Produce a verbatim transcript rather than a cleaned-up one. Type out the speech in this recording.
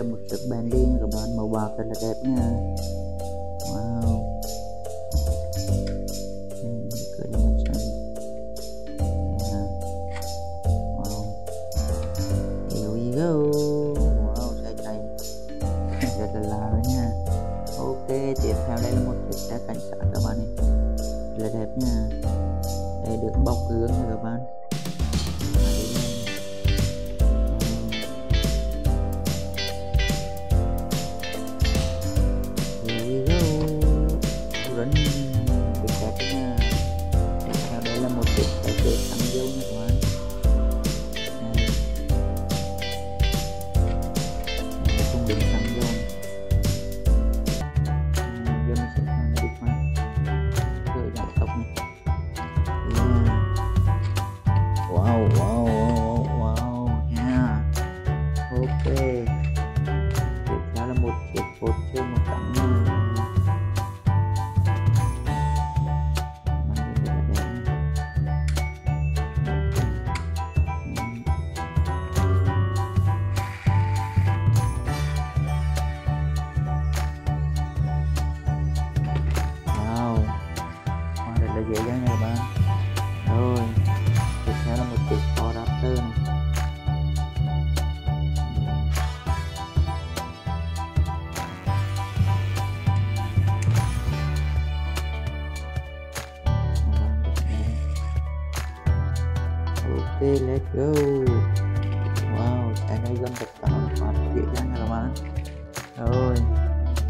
là một chiếc Bentley các bạn, màu bạc rất là đẹp nha. Wow. Uhm, cửa đi mặt sân. Yeah. Wow. Here we go. Wow, xe chạy rất là lạ đó nha. Ok, tiếp theo đây là một chiếc xe cảnh sát các bạn này, rất là đẹp nha. Đây được bọc gương nha các bạn. Rắn được đẹp nha. Tiếp theo đây là một chiếc xe chở xăng dầu nha các bạn. Đây không đựng xăng dầu. Giờ mình sẽ sang đi qua cửa giảm tốc này. Yeah. Wow, wow, wow, wow, yeah. Ok. Tiếp theo là một chiếc Porsche màu trắng nha. Là dễ dàng nha các bạn. Rồi tiếp theo là một chiếc Ford Raptor này. Ok, let's go. Wow, xe này gần tất cả nó phát dễ dàng nha các bạn. Rồi